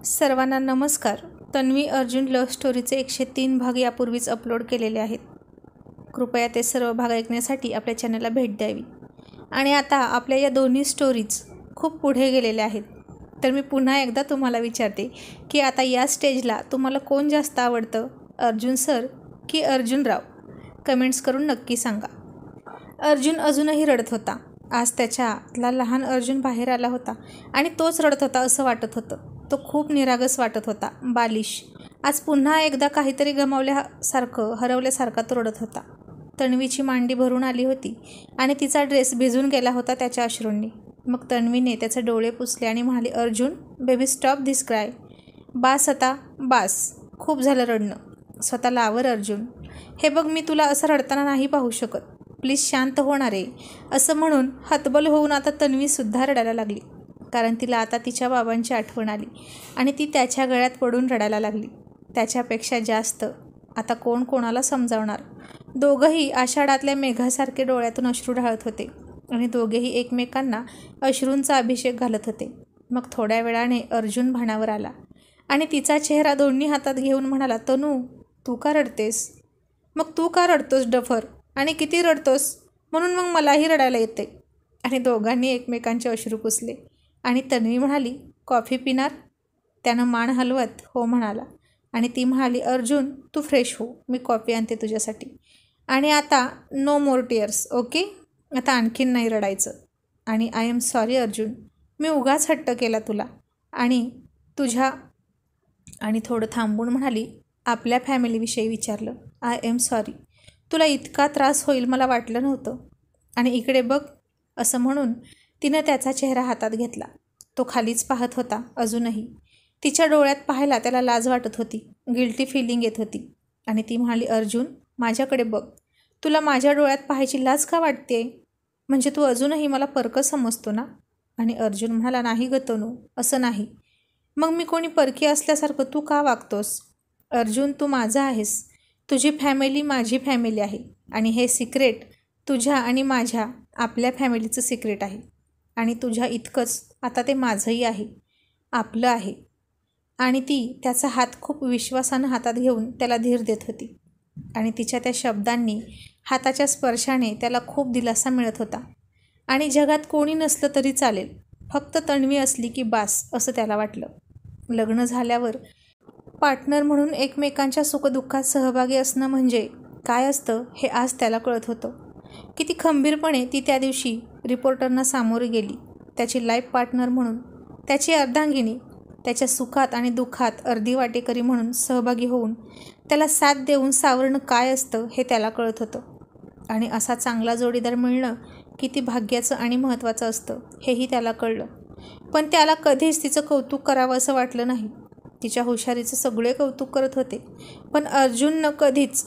सर्वांना नमस्कार. तन्वी अर्जुन लव्ह स्टोरीचे 103 भाग यापूर्वीच अपलोड केलेले आहेत. कृपया ते सर्व भाग ऐकण्यासाठी आपल्या चॅनलला भेट द्यावी. आणि आता आपल्या या दोन्ही स्टोरीज खूप पुढे गेलेल्या आहेत. तर मी पुन्हा एकदा तुम्हाला विचारते की आता या स्टेजला तुम्हाला कोण जास्त आवडतं, अर्जुन सर की अर्जुनराव? कमेंट्स करून नक्की सांगा. अर्जुन अजूनही रडत होता. आज त्याच्यातला लहान अर्जुन बाहेर आला होता आणि तोच रडत होता असं वाटत होतं. तो खूप निरागस वाटत होता, बालिश. आज पुन्हा एकदा काहीतरी गमावल्यासारखं, हरवल्यासारखा तो रडत होता. तन्वीची मांडी भरून आली होती आणि तिचा ड्रेस भिजून गेला होता त्याच्या अश्रूंनी. मग तन्वीने त्याचे डोळे पुसले आणि म्हणाली, Arjun baby stop this cry. बास आता, बास. खूप झालं रडणं. स्वतःला आवर अर्जुन. हे बघ, मी तुला असं रडताना नाही पाहू शकत. प्लीज शांत होणार आहे. असं म्हणून हतबल होऊन आता तन्वीसुद्धा रडायला लागली. कारण तिला आता तिच्या बाबांची आठवण आली आणि ती त्याच्या गळ्यात पडून रडायला लागली. त्याच्यापेक्षा जास्त आता कोण कोणाला समजावणार? दोघंही आषाढातल्या मेघासारखे डोळ्यातून अश्रू ढाळत होते आणि दोघेही एकमेकांना अश्रूंचा अभिषेक घालत होते. मग थोड्या वेळाने अर्जुन भानावर आला आणि तिचा चेहरा दोन्ही हातात घेऊन म्हणाला, तनू तू का रडतेस? मग तू का रडतोस डफर? आणि किती रडतोस? म्हणून मग मलाही रडायला येते. आणि दोघांनी एकमेकांचे अश्रू पुसले आणि तन्वी म्हणाली, कॉफी पिणार? त्यानं मान हलवत हो म्हणाला आणि ती म्हणाली, अर्जुन तू फ्रेश हो, मी कॉफी आणते तुझ्यासाठी. आणि आता नो मोर टिअर्स, ओके? आता आणखीन नाही रडायचं. आणि आय एम सॉरी अर्जुन, मी उगाच हट्ट केला तुला आणि तुझ्या. आणि थोडं थांबून म्हणाली, आपल्या फॅमिलीविषयी विचारलं. I am sorry. तुला इतका त्रास होईल मला वाटलं नव्हतं. आणि इकडे बघ. असं म्हणून तिनं त्याचा चेहरा हातात घेतला. तो खालीच पाहत होता अजूनही. तिच्या डोळ्यात पाहायला त्याला लाज वाटत होती, गिल्टी फिलिंग येत होती. आणि ती म्हणाली, अर्जुन माझ्याकडे बघ. तुला माझ्या डोळ्यात पाहायची लाज का वाटते? म्हणजे तू अजूनही मला परकं समजतो ना? आणि अर्जुन म्हणाला, नाही ग तनू, असं नाही. मग मी कोणी परकी असल्यासारखं तू का वागतोस? अर्जुन तू माझा आहेस. तुझी फॅमिली माझी फॅमिली आहे आणि हे सिक्रेट तुझ्या आणि माझ्या आपल्या फॅमिलीचं सिक्रेट आहे. आणि तुझ्या इतकंच आता ते माझंही आहे, आपलं आहे. आणि ती त्याचा हात खूप विश्वासानं हातात घेऊन त्याला धीर देत होती. आणि तिच्या त्या शब्दांनी, हाताच्या स्पर्शाने त्याला खूप दिलासा मिळत होता. आणि जगात कोणी नसलं तरी चालेल, फक्त तन्वी असली की बास असं त्याला वाटलं. लग्न झाल्यावर पार्टनर म्हणून एकमेकांच्या सुखदुःखात सहभागी असणं म्हणजे काय असतं हे आज त्याला कळत होतं. किती खंबीरपणे ती त्या दिवशी रिपोर्टरना सामोरी गेली, त्याची लाईफ पार्टनर म्हणून, त्याची अर्धांगिनी, त्याच्या सुखात आणि दुःखात अर्धी वाटेकरी म्हणून सहभागी होऊन त्याला साथ देऊन सावरणं काय असतं हे त्याला कळत होतं. आणि असा चांगला जोडीदार मिळणं किती भाग्याचं आणि महत्त्वाचं असतं हेही त्याला कळलं. पण त्याला कधीच तिचं कौतुक करावं असं वाटलं नाही. तिच्या हुशारीचं सगळे कौतुक करत होते, पण अर्जुननं कधीच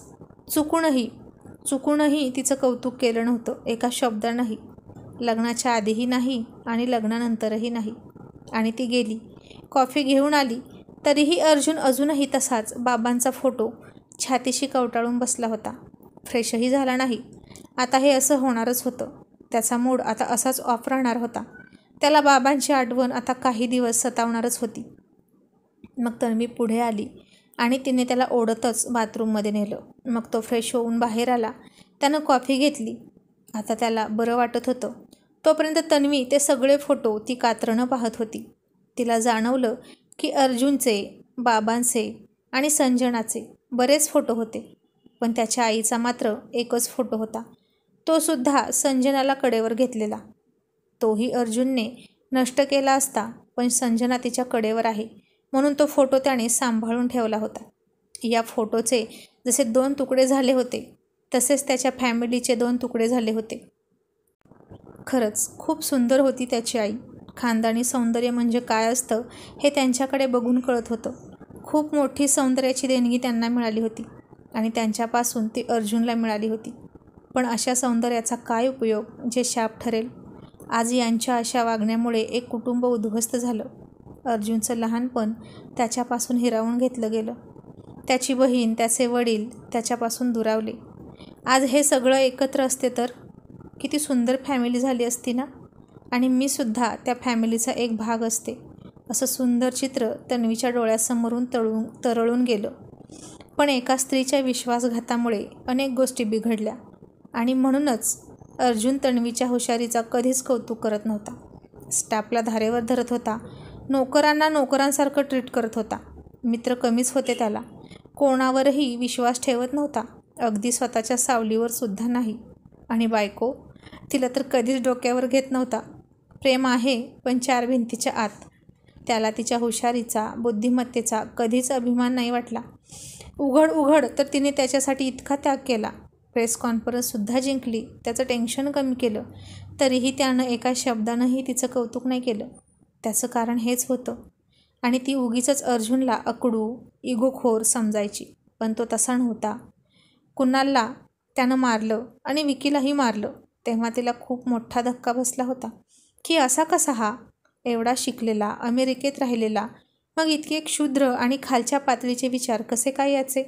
चुकूनही तिचं कौतुक केलं नव्हतं, एका शब्दानंही. लग्नाच्या आधीही नाही आणि लग्नानंतरही नाही. आणि ती गेली, कॉफी घेऊन आली, तरीही अर्जुन अजूनही तसाच बाबांचा फोटो छातीशी कवटाळून बसला होता. फ्रेशही झाला नाही. आता हे असं होणारच होतं. त्याचा मूड आता असाच ऑफ राहणार होता. त्याला बाबांची आठवण आता काही दिवस सतावणारच होती. मग तन्वी पुढे आली आणि तिने त्याला ओढतच बाथरूममध्ये नेलं. मग तो फ्रेश होऊन बाहेर आला. त्यानं कॉफी घेतली. आता त्याला बरं वाटत होतं. तोपर्यंत तन्वी ते सगळे फोटो ती कात्रणं पाहत होती. तिला जाणवलं की अर्जुनचे, बाबांचे आणि संजनाचे बरेच फोटो होते, पण त्याच्या आईचा मात्र एकच फोटो होता. तो सुद्धा संजनाला कडेवर घेतलेला. तोही अर्जुनने नष्ट केला असता, पण संजना तिच्या कडेवर आहे म्हणून तो फोटो त्याने सांभाळून ठेवला होता. या फोटोचे जसे 2 तुकडे झाले होते तसेच त्याच्या फॅमिलीचे 2 तुकडे झाले होते. खरंच खूप सुंदर होती त्याची आई. खानदानी सौंदर्य म्हणजे काय असतं हे त्यांच्याकडे बघून कळत होतं. खूप मोठी सौंदर्याची देणगी त्यांना मिळाली होती आणि त्यांच्यापासून ती अर्जुनला मिळाली होती. पण अशा सौंदर्याचा काय उपयोग जे शाप ठरेल? आज यांच्या अशा वागण्यामुळे एक कुटुंब उद्ध्वस्त झालं. अर्जुनचं लहानपण त्याच्यापासून हिरावून घेतलं गेलं. त्याची बहीण, त्याचे वडील त्याच्यापासून दुरावले. आज हे सगळं एकत्र असते तर किती सुंदर फॅमिली झाली असती ना? आणि मी सुद्धा त्या फॅमिलीचा एक भाग असते. असं सुंदर चित्र तन्वीच्या डोळ्यासमोरून तरळून गेलं. पण एका स्त्रीच्या विश्वासघातामुळे अनेक गोष्टी बिघडल्या आणि म्हणूनच अर्जुन तन्वीच्या हुशारीचा कधीच कौतुक करत नव्हता. स्टाफला धारेवर धरत होता, नोकरांना नोकरांसारखं ट्रीट करत होता. मित्र कमीच होते त्याला. कोणावरही विश्वास ठेवत नव्हता, अगदी स्वतःच्या सावलीवर सुद्धा नाही. आणि बायको, तिला तर कधीच डोक्यावर घेत नव्हता. प्रेम आहे पण 4 भिंतीच्या आत. त्याला तिच्या हुशारीचा, बुद्धिमत्तेचा कधीच अभिमान नाही वाटला. उघड तर तिने त्याच्यासाठी इतका त्याग केला. प्रेस कॉन्फरन्ससुद्धा जिंकली, त्याचं टेन्शन कमी केलं. तरीही त्यानं एका शब्दानंही तिचं कौतुक नाही केलं. त्याचं कारण हेच होतं. आणि ती उगीचच अर्जुनला अकडू, इगोखोर समजायची. पण तो तसा नव्हता. कुणालला त्यानं मारलं आणि विकीलाही मारलं तेव्हा तिला खूप मोठा धक्का बसला होता की असा कसा हा, एवढा शिकलेला, अमेरिकेत राहिलेला, मग इतके क्षुद्र आणि खालच्या पातळीचे विचार कसे काय याचे?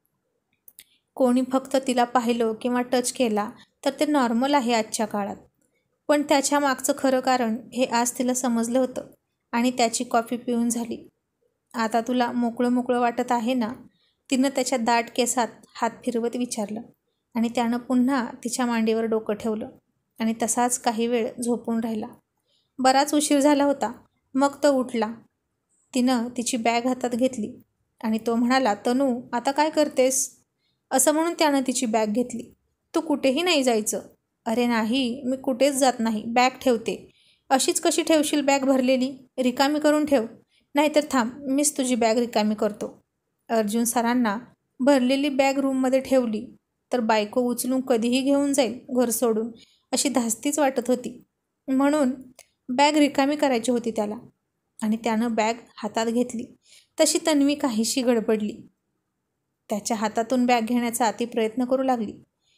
कोणी फक्त तिला पाहिलं किंवा टच केला तर ते नॉर्मल आहे आजच्या काळात. पण त्याच्या मागचं खरं कारण हे आज तिला समजलं होतं. आणि त्याची कॉफी पिऊन झाली. आता तुला मोकळं वाटत आहे ना? तिनं त्याच्या दाट केसात हात फिरवत विचारलं. आणि त्यानं पुन्हा तिच्या मांडीवर डोकं ठेवलं आणि तसाच काही वेळ झोपून राहिला. बराच उशीर झाला होता. मग तो उठला. तिनं तिची बॅग हातात घेतली आणि तो म्हणाला, तनू आता काय करतेस? असं म्हणून त्यानं तिची बॅग घेतली. तू कुठेही नाही जायचं. अरे नाही, मी कुठेच जात नाही. बॅग ठेवते. अशीच कशी ठेवशील बॅग भरलेली? रिकामी करून ठेव. नाहीतर थांब, मीच तुझी बॅग रिकामी करतो. अर्जुन सरांना भरलेली बॅग रूममध्ये ठेवली तर बायको उचलून कधीही घेऊन जाईल घर सोडून, अशी धास्तीच वाटत होती. म्हणून बॅग रिकामी करायची होती त्याला. आणि त्यानं बॅग हातात घेतली तशी तन्वी काहीशी गडबडली. त्याच्या हातातून बॅग घेण्याचा ती प्रयत्न करू लागली.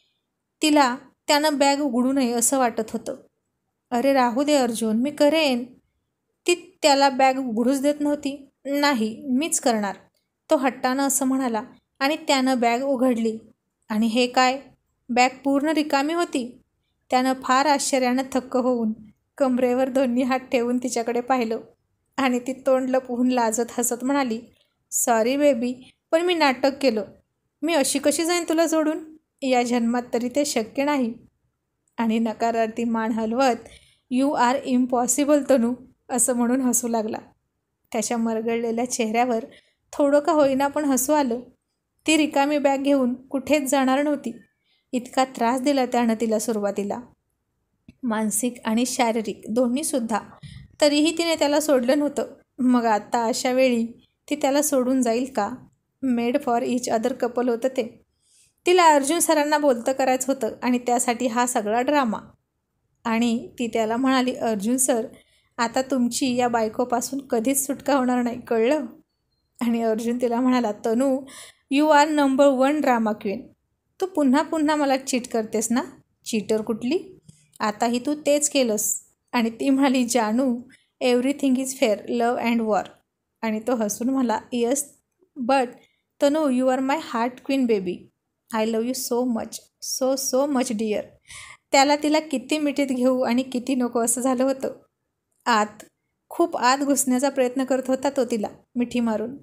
तिला त्यानं बॅग उघडू नये असं वाटत होतं. अरे राहू दे अर्जुन, मी करेन. ती त्याला बॅग उघडूच देत नव्हती. नाही, मीच करणार, तो हट्टानं असं म्हणाला. आणि त्यानं बॅग उघडली. आणि हे काय, बॅग पूर्ण रिकामी होती. त्यानं फार आश्चर्यानं थक्क होऊन कमरेवर दोन्ही हात ठेवून तिच्याकडे पाहिलं. आणि ती तोंड लपवून लाजत हसत म्हणाली, सॉरी बेबी, पण मी नाटक केलं. मी अशी कशी जाईन तुला सोडून? या जन्मात तरी ते शक्य नाही. आणि नकारार्थी मान हलवत, यू आर इम्पॉसिबल तनू, असं म्हणून हसू लागला. त्याच्या मरगळलेल्या चेहऱ्यावर थोडं का होईना पण हसू आलं. ती रिकामी बॅग घेऊन कुठेच जाणार नव्हती. इतका त्रास दिला त्यानं तिला सुरुवातीला, मानसिक आणि शारीरिक दोन्हीसुद्धा. तरीही तिने त्याला सोडलं नव्हतं. मग आता अशा वेळी ती त्याला सोडून जाईल का? Made for each other couple होतं ते. तिला अर्जुन सरांना बोलतं करायचं होतं आणि त्यासाठी हा सगळा ड्रामा. आणि ती त्याला म्हणाली, अर्जुन सर, आता तुमची या बायकोपासून कधीच सुटका होणार नाही, कळलं? आणि अर्जुन तिला म्हणाला, Tanu, you are number 1 drama queen. तू पुन्हा मला चीट करतेस ना? चीटर कुठली? आताही तू तेच केलंस. आणि ती म्हणाली, जानू, everything is fair, love and war. आणि तो हसून म्हणाला, yes but Tanu, you are my heart queen baby. I love you so much, so much dear. त्याला तिला किती मिठीत घेऊ आणि किती नको असं झालं होतं. खूप आत घुसण्याचा प्रयत्न करत होता तो तिला मिठी मारून.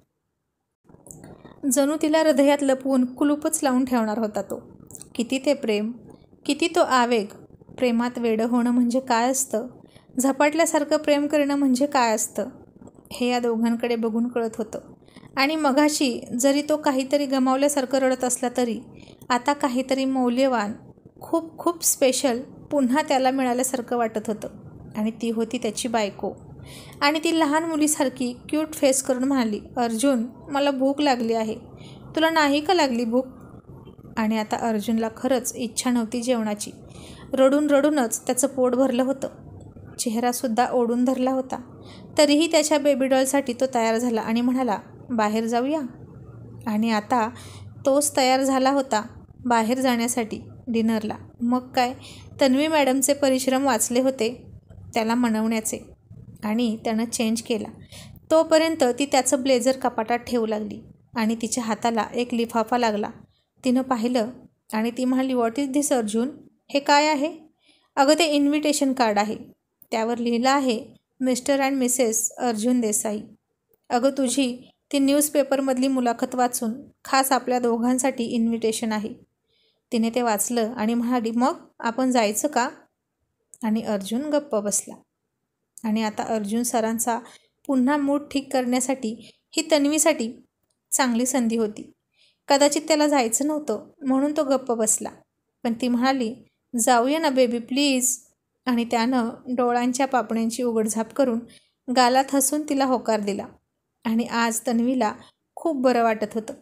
जणू तिला हृदयात लपवून कुलूपच लावून ठेवणार होता तो. किती ते प्रेम, किती तो आवेग. प्रेमात वेडं होणं म्हणजे काय असतं, झपाटल्यासारखं प्रेम करणं म्हणजे काय असतं, हे या दोघांकडे बघून कळत होतं. आणि मघाशी जरी तो काहीतरी गमावल्यासारखं रडत असला तरी आता काहीतरी मौल्यवान, खूप स्पेशल पुन्हा त्याला मिळाल्यासारखं वाटत होतं. आणि ती होती त्याची बायको. आणि ती लहान मुलीसारखी क्यूट फेस करून म्हणाली, अर्जुन, मला भूक लागली आहे. तुला नाही का लागली भूक? आणि आता अर्जुनला खरंच इच्छा नव्हती जेवणाची. रडूनच त्याचं पोट भरलं होतं. चेहरासुद्धा ओढून धरला होता. तरीही त्याच्या बेबी डॉलसाठी तो तयार झाला आणि म्हणाला, बाहेर जाऊया? आणि आता तोच तयार झाला होता बाहेर जाण्यासाठी डिनरला. मग काय, तन्वी मॅडमचे परिश्रम वाचले होते त्याला मनवण्याचे. आणि त्यानं चेंज केला. तोपर्यंत ती त्याचं ब्लेझर कपाटात ठेवू लागली. आणि तिच्या हाताला एक लिफाफा लागला. तिनं पाहिलं आणि ती म्हणाली, व्हॉट इज धिस अर्जुन? हे काय आहे? अगं ते इन्व्हिटेशन कार्ड आहे. त्यावर लिहिलं आहे, mister and missus Arjun Desai. अगं तुझी ती न्यूजपेपरमधली मुलाखत वाचून खास आपल्या दोघांसाठी इन्व्हिटेशन आहे. तिने ते वाचलं आणि म्हणाली, मग आपण जायचं का? आणि अर्जुन गप्प बसला. आणि आता अर्जुन सरांचा पुन्हा मूड ठीक करण्यासाठी ही तन्वीसाठी चांगली संधी होती. कदाचित त्याला जायचं नव्हतं म्हणून तो गप्प बसला, पण ती म्हणाली, जाऊया ना बेबी प्लीज. आणि त्यानं डोळ्यांच्या पापण्यांची उघडझाप करून गालात हसून तिला होकार दिला. आणि आज तन्वीला खूप बरं वाटत होतं.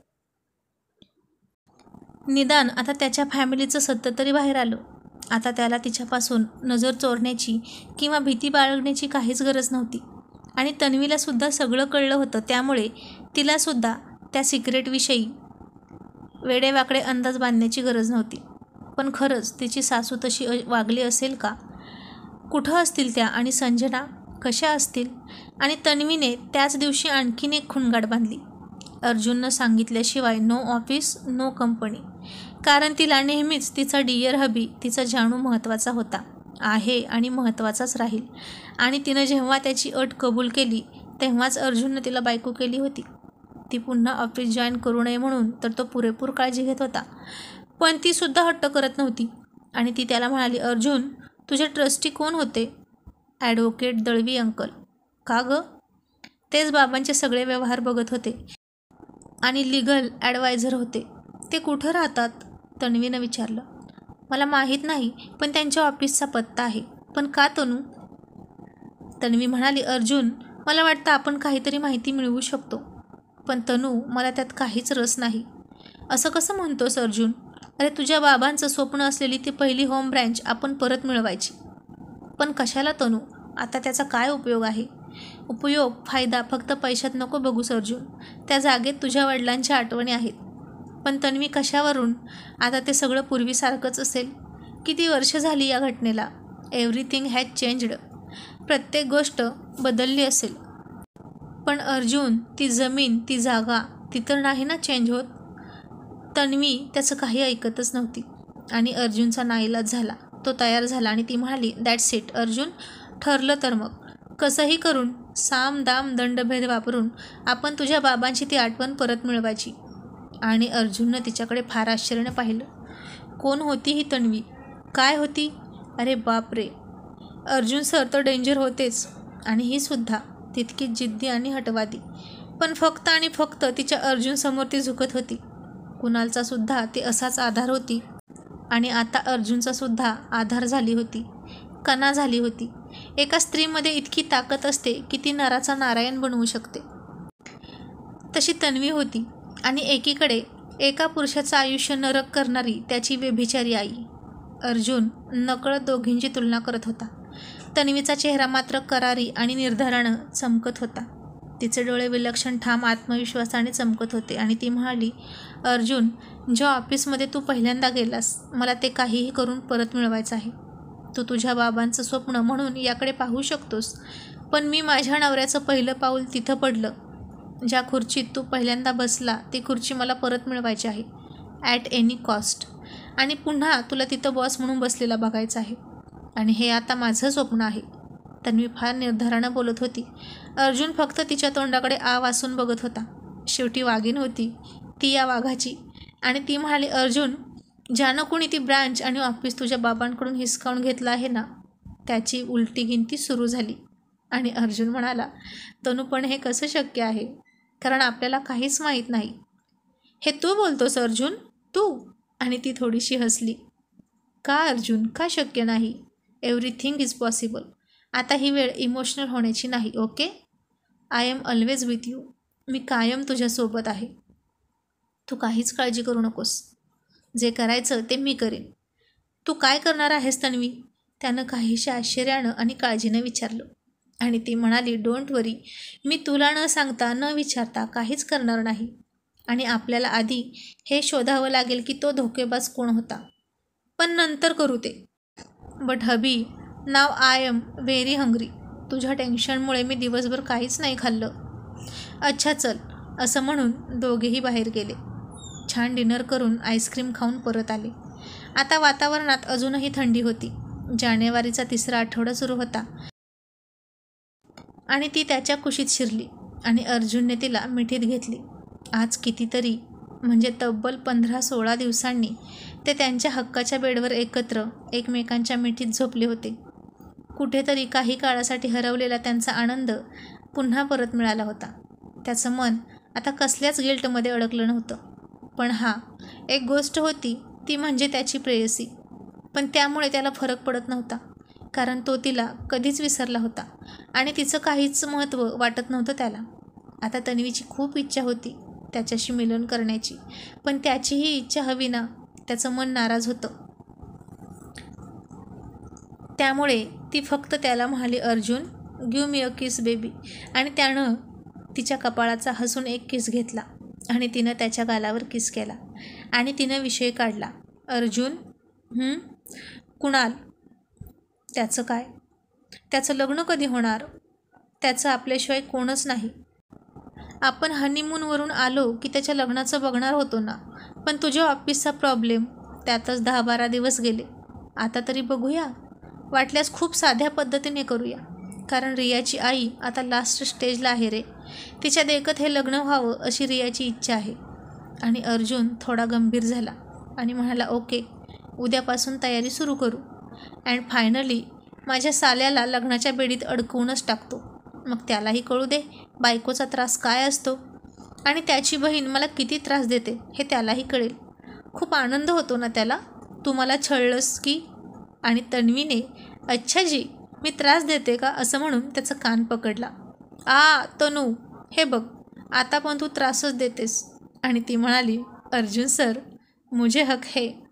निदान आता त्याच्या फॅमिलीचं सत्य तरी बाहेर आलं. आता त्याला तिच्यापासून नजर चोरण्याची किंवा भीती बाळगण्याची काहीच गरज नव्हती. आणि तन्वीलासुद्धा सगळं कळलं होतं, त्यामुळे तिलासुद्धा त्या सिक्रेटविषयी वेडेवाकडे अंदाज बांधण्याची गरज नव्हती. पण खरंच तिची सासू तशी वागली असेल का? कुठं असतील त्या आणि संजना कशा असतील? आणि तन्वीने त्याच दिवशी आणखीन एक खुणगाठ बांधली. अर्जुननं सांगितल्याशिवाय नो ऑफिस नो कंपनी. कारण तिला नेहमीच तिचा डिअर हबी, तिचा जानू महत्त्वाचा होता, आहे आणि महत्त्वाचाच राहील. आणि तिनं जेव्हा त्याची अट कबूल केली तेव्हाच अर्जुननं तिला बायको केली होती. ती पुन्हा ऑफिस जॉईन करू नये म्हणून तर तो पुरेपूर काळजी घेत होता, पण तीसुद्धा हट्ट करत नव्हती. आणि ती त्याला म्हणाली, अर्जुन तुझे ट्रस्टी कोण होते? Advocate Dalvi uncle. का गं? तेच बाबांचे सगळे व्यवहार बघत होते आणि लिगल ॲडवायझर होते. ते कुठं राहतात? तन्वीनं विचारलं. मला माहीत नाही, पण त्यांच्या ऑफिसचा पत्ता आहे. पण का तनू? तन्वी म्हणाली, अर्जुन मला वाटतं आपण काहीतरी माहिती मिळवू शकतो. पण तनू मला त्यात काहीच रस नाही. असं कसं म्हणतोस अर्जुन? अरे तुझ्या बाबांचं स्वप्न असलेली ती पहिली होम ब्रँच आपण परत मिळवायची. पण कशाला तनू? आता त्याचा काय उपयोग आहे? उपयोग फायदा फक्त पैशात नको बघूस अर्जुन. त्या जागेत तुझ्या वडिलांच्या आठवणी आहेत. पण तन्वी कशावरून? आता ते सगळं पूर्वीसारखंच असेल. किती वर्ष झाली या घटनेला? Everything has changed. प्रत्येक गोष्ट बदलली असेल. पण अर्जुन ती जमीन, ती जागा, ती तर नाही ना चेंज होत. तन्वी त्याचं काही ऐकतच नव्हती. आणि अर्जुनचा नाईलाज झाला. तो तयार झाला आणि ती म्हणाली, दॅट्स इट अर्जुन, ठरलं तर मग कसंही करून साम दाम दंडभेद वापरून आपण तुझ्या बाबांची ती आठवण परत मिळवायची. आणि अर्जुननं तिच्याकडे फार आश्चर्याने पाहिलं. कोण होती ही तन्वी? काय होती? अरे बाप रे, अर्जुन सर तर डेंजर होतेच, आणि ही सुद्धा तितकीच जिद्दी आणि हटवादी. पण फक्त आणि फक्त तिच्या अर्जुनसमोर ती झुकत होती. कुणालचा सुद्धा ती असाच आधार होती. आणि आता अर्जुनचा सुद्धा आधार झाली होती, कणा झाली होती. एका स्त्रीमध्ये इतकी ताकद असते की ती नराचा नारायण बनवू शकते. तशी तन्वी होती. आणि एकीकडे एका पुरुषाचं आयुष्य नरक करणारी त्याची व्यभिचारी आई. अर्जुन नकळत दोघींची तुलना करत होता. तन्वीचा चेहरा मात्र करारी आणि निर्धारानं चमकत होता. तिचे डोळे विलक्षण ठाम आत्मविश्वासाने चमकत होते. आणि ती म्हणाली, अर्जुन ज्या ऑफिसमध्ये तू पहिल्यांदा गेलास, मला ते काहीही करून परत मिळवायचं आहे. तू तुझ्या बाबांचं स्वप्न म्हणून याकडे पाहू शकतोस, पण मी माझ्या नवऱ्याचं पहिलं पाऊल तिथं पडलं. ज्या खुर्चीत तू पहिल्यांदा बसला ती खुर्ची मला परत मिळवायची आहे, ॲट एनी कॉस्ट. आणि पुन्हा तुला तिथं बॉस म्हणून बसलेला बघायचं आहे. आणि हे आता माझं स्वप्न आहे. तन्वी फार निर्धारानं बोलत होती. अर्जुन फक्त तिच्या तोंडाकडे वासून बघत होता. शेवटी वाघीण होती ती या वाघाची. आणि ती म्हणाली, अर्जुन ज्यानं कोणी ती ब्रँच आणि ऑफिस तुझ्या बाबांकडून हिसकावून घेतलं आहे ना, त्याची उलटी गिनती सुरू झाली. आणि अर्जुन म्हणाला, तनू पण हे कसं शक्य आहे? कारण आपल्याला काहीच माहीत नाही. हे तू बोलतोस अर्जुन, तू? आणि ती थोडीशी हसली. का अर्जुन, का शक्य नाही? Everything is possible. आता ही वेळ इमोशनल होण्याची नाही, okay? I am always with you. मी कायम तुझ्यासोबत आहे. तू काहीच काळजी करू नकोस. जे करायचं ते मी करेन. तू काय करणार आहेस तन्वी? त्यानं काहीशा आश्चर्यानं आणि काळजीनं विचारलं. आणि ती म्हणाली, डोंट वरी, मी तुला न सांगता न विचारता काहीच करणार नाही. आणि आपल्याला आधी हे शोधावं लागेल की तो धोकेबाज कोण होता. पण नंतर करू ते. But hubby, now I am very hungry. तुझ्या टेन्शनमुळे मी दिवसभर काहीच नाही खाल्लं. अच्छा चल, असं म्हणून दोघेही बाहेर गेले. छान डिनर करून आईस्क्रीम खाऊन परत आले. आता वातावरणात अजूनही थंडी होती. जानेवारीचा 3रा आठवडा सुरू होता. आणि ती त्याच्या कुशीत शिरली आणि अर्जुनने तिला मिठीत घेतली. आज कितीतरी म्हणजे तब्बल 15-16 दिवसांनी ते त्यांच्या हक्काच्या बेडवर एकत्र एकमेकांच्या मिठीत झोपले होते. कुठेतरी काही काळासाठी हरवलेला त्यांचा आनंद पुन्हा परत मिळाला होता. त्याचं मन आता कसल्याच गिल्टमध्ये अडकलं नव्हतं. पण एक गोष्ट होती, ती म्हणजे त्याची प्रेयसी. पण त्यामुळे त्याला फरक पडत नव्हता, कारण तो तिला कधीच विसरला होता आणि तिचं काहीच महत्त्व वाटत नव्हतं त्याला. आता तन्वीची खूप इच्छा होती त्याच्याशी मिलन करण्याची, पण त्याची ही इच्छा हवीना त्याचं मन नाराज होतं. त्यामुळे ती फक्त त्याला म्हणाली, Arjun give me a kiss baby. आणि त्यानं तिच्या कपाळाचा हसून एक किस घेतला आणि तिनं त्याच्या गालावर किस केला आणि तिनं विषय काढला, अर्जुन कुणाल, त्याचं काय? त्याचं लग्न कधी होणार? त्याचं आपल्याशिवाय कोणच नाही. आपण हनीमूनवरून आलो की त्याच्या लग्नाचं बघणार होतो ना, पण तुझ्या ऑफिसचा प्रॉब्लेम, त्यातच 10-12 दिवस गेले. आता तरी बघूया, वाटल्यास खूप साध्या पद्धतीने करूया, कारण रियाची आई आता लास्ट स्टेजला आहे रे. तिच्या देखत हे लग्न व्हावं अशी रियाची इच्छा आहे. आणि अर्जुन थोडा गंभीर झाला आणि म्हणाला, ओके, उद्यापासून तयारी सुरू करू. अँड फायनली माझ्या साल्याला लग्नाच्या बेडीत अडकवूनच टाकतो. मग त्यालाही कळू दे बायकोचा त्रास काय असतो आणि त्याची बहीण मला किती त्रास देते हे त्यालाही कळेल. खूप आनंद होतो ना त्याला, तू मला छळलंस की. आणि तन्वीने अच्छा जी मी त्रास देते का असं म्हणून त्याचं कान पकडला. तनू, हे बघ, आता पण तू त्रासच देतेस. आणि ती म्हणाली, अर्जुन सर मुझे हक है.